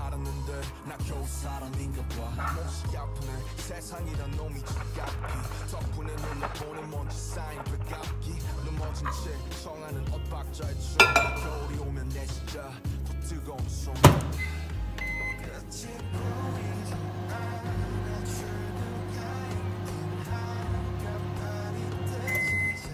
알았는데 나 겨우 사람인가 봐. 몹시 아프네 세상이란 놈이 지갑기 덕분에 눈을 보는 먼지 쌓인 배갑기 넘어진 채 청하는 엇박자의 춤 겨울이 오면 내 진짜 더 뜨거운 숨 끝이 보이지 않아 출구가 있긴 한가발이 되지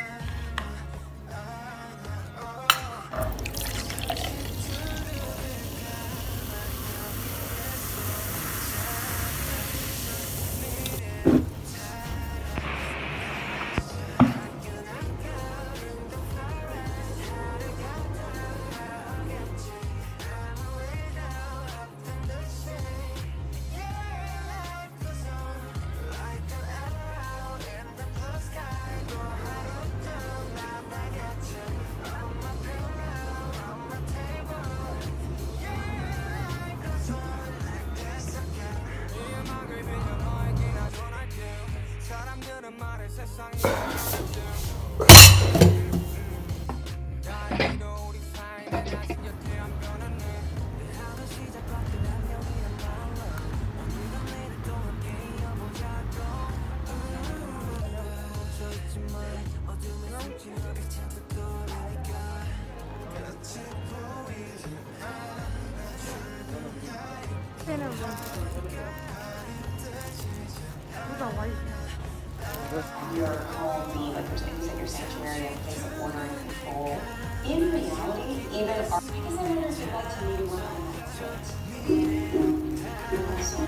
You're calling me like there's things in your sanctuary, a place of order and control. In reality, even our... I guess I would just like to maybe work on that foot.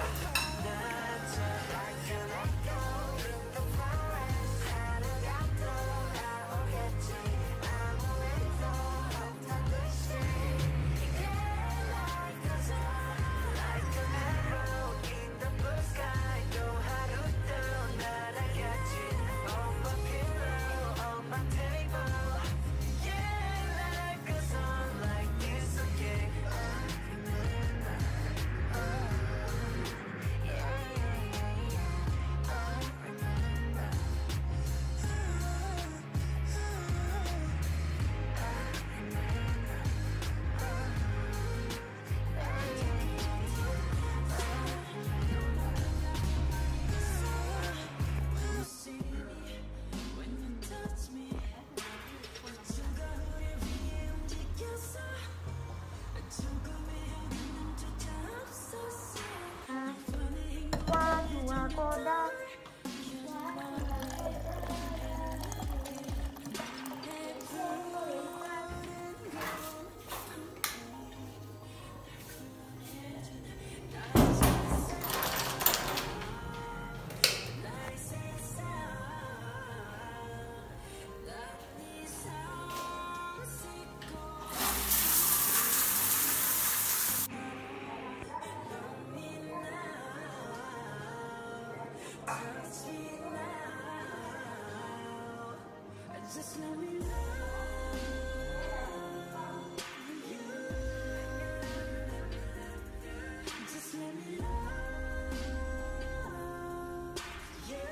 Just let me love you. Just let me love you.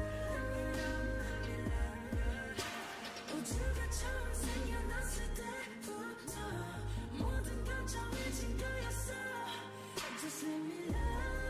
우주가 처음 생겨났을 때부터 모든 건 정해진 거였어. Just let me love.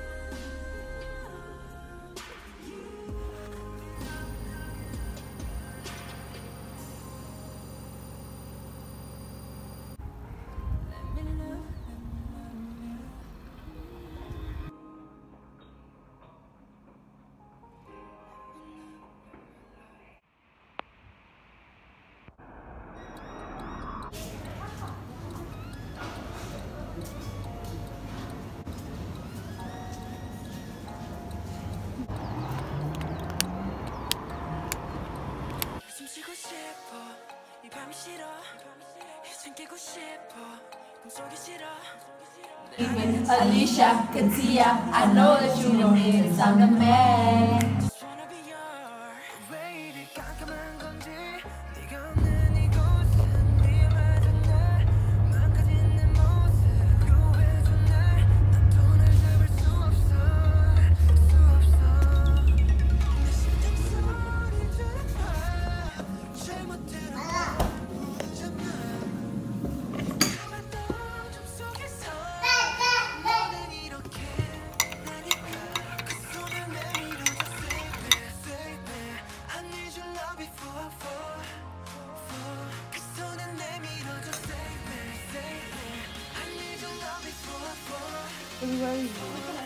숨쉬고 싶어 이 밤이 싫어 이젠 깨고 싶어 꿈속이 싫어 With Alicia, Katia, I know that you know it's on the man. Just wanna be yours 왜 이리 깜깜한 건지 네가 없는 이곳은 위험하던 날 망가진 내 모습 구해줘 난 돈을 잡을 수 없어 내 심장 소리 들어봐 잘못대로 보잖아 가만히 어둠 속에서 Everybody.